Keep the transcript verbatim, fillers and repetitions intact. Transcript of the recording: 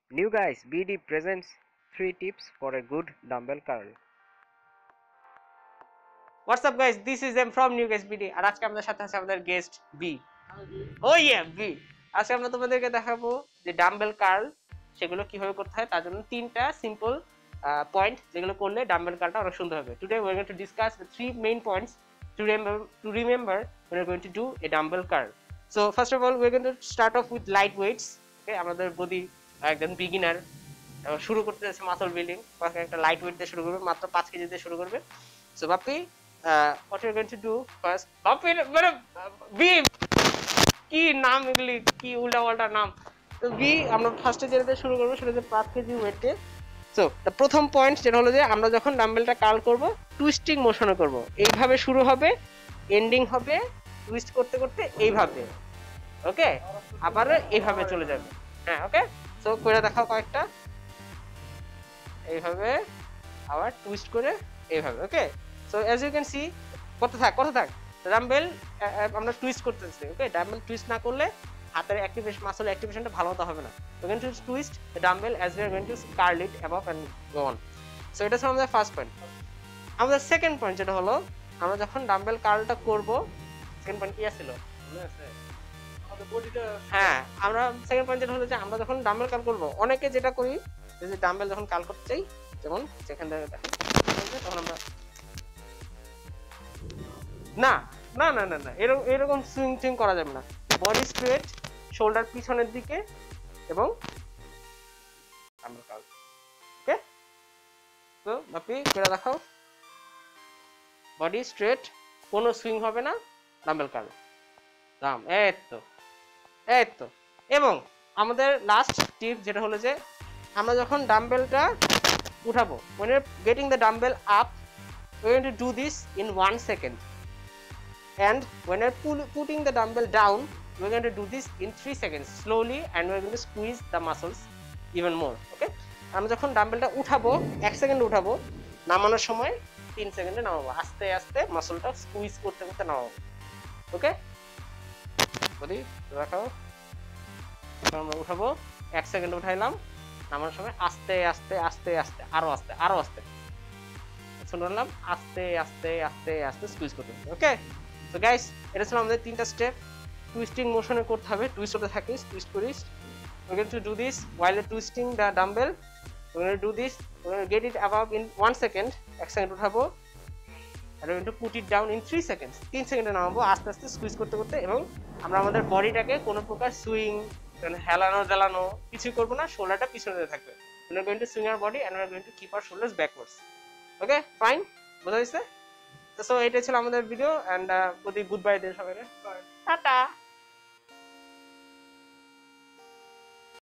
New guys, B D presents three tips for a good dumbbell curl. What's up guys, this is M from New Guys B D আর আজকে আমাদের সাথে আছে আমাদের guest B. ও yeah B. আজকে আমরা তোমাদেরকে দেখাবো যে ডাম্বেল কার্ল সেগুলো কিভাবে করতে হয়, তার জন্য তিনটা সিম্পল পয়েন্ট যেগুলো করলে ডাম্বেল কার্লটা অনেক সুন্দর হবে। Today we are going to discuss the three main points to remember to remember when we are going to do a dumbbell curl. So first of all we are going to start off with light weights. Okay, আমাদের body একদম beginner শুরু করতে যাচ্ছে muscle building, একটা light weight দিয়ে শুরু করবে, মাত্র পাঁচ কেজি দিয়ে শুরু করবে। So Bapi Uh, what you're going to do first, Bapi মানে বি কি নাম এগুলি, কি উল্টা পাল্টা নাম। তো বি আমরা ফার্স্টে যেটা শুরু করবো সেটা হচ্ছে পাঁচ কেজি ওয়েটে। সো দ্য প্রথম পয়েন্ট যেটা হলো যে আমরা যখন ডাম্বেলটা কার্ল করব টুইস্টিং মোশনে করব, এইভাবে শুরু হবে, এন্ডিং হবে টুইস্ট করতে করতে এইভাবে, ওকে, আবার এইভাবে চলে যাবে। হ্যাঁ ওকে, সো করে দেখাও কয়েকটা, এইভাবে আবার টুইস্ট করে এইভাবে, ওকে। So as you can see, করতে থাক করতে থাক ডাম্বেল আমরা টুইস্ট করতেছি, ওকে। ডাম্বেল টুইস্ট না করলে হাতের অ্যাক্টিভেশন মাসল অ্যাক্টিভেশনটা ভালো মতো হবে না। We are going to twist the dumbbell as we are going to curl it above and go on. So এটা হলো আমাদের ফার্স্ট পয়েন্ট। আমাদের সেকেন্ড পয়েন্ট যেটা হলো আমরা যখন ডাম্বেল কার্লটা করব, সেকেন্ড পয়েন্ট কি ছিল মনে আছে? আমাদের বডিটা, হ্যাঁ আমরা সেকেন্ড পয়েন্ট যেটা হলো যে আমরা যখন ডাম্বেল কার্ল করব, অনেকে যেটা করি যে ডাম্বেল যখন কার্ল করতে চাই, যেমন যেখান থেকে তখন আমরা না না না না না এরকম এরকম সুইং টুইং করা যাবে না। বডি স্ট্রেট, শোল্ডার পিছনের দিকে এবং আমরা কাল, ওকে। তো বাপি করে দেখাও, বডি স্ট্রেট, কোনো সুইং হবে না, ডাম্বেল কার্ল দাম, এই তো এই তো। এবং আমাদের লাস্ট টিপ যেটা হলো যে আমরা যখন ডাম্বেলটা উঠাবো, when you're getting the dumbbell up, we're going to do this in one second. And when you're pull, putting the dumbbell down, we're going to do this in three seconds slowly, and we're going to squeeze the muscles even more, okay. আমরা যখন ডাম্বেলটা উঠাবো এক second উঠাবো, নামানোর সময় তিন সেকেন্ডে নামাবো, আস্তে আস্তে মাসলটা স্কুইজ করতে করতে নামাবো, ওকে। বলি রাখো, আমরা উঠাবো এক সেকেন্ড উঠাইলাম, নামানোর সময় আস্তে আস্তে আস্তে আস্তে আরো আস্তে আরো আস্তে শুনলাম, আস্তে আস্তে আস্তে আস্তে স্কুইজ করতে হবে, ওকে। So guys, এটা ছিল আমাদের তিনটা স্টেপ, টুইস্টিং মোশনে করতে হবে, টুইস্ট হতে থাকিস, টুইস্ট করিস। We're going to do this while you're twisting the dumbbell. We're going to do this, we're going to get it above in one second, এক সেকেন্ড উঠাবো, and we're going to put it down in three seconds, তিন সেকেন্ডে নামাবো আস্তে আস্তে squeeze করতে করতে। এবং আমরা আমাদের বডিটাকে কোনো প্রকার সুইং, হেলানো দেলানো কিছুই করবো না, শোল্ডারটা পিছনে থাকবে। We're going to swing our body and we're going to keep our shoulders backwards, okay, fine, বোঝা যাচ্ছে? সো এটাই ছিল আমাদের video, and good bye then সবাইকে, টাটা।